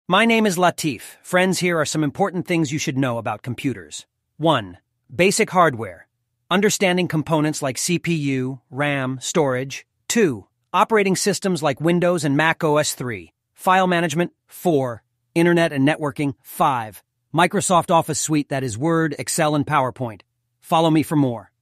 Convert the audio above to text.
My name is Latif. Friends, here are some important things you should know about computers. 1. Basic hardware. Understanding components like CPU, RAM, storage. 2. Operating systems like Windows and Mac OS 3. File management. 4. Internet and networking. 5. Microsoft Office Suite, that is Word, Excel, and PowerPoint. Follow me for more.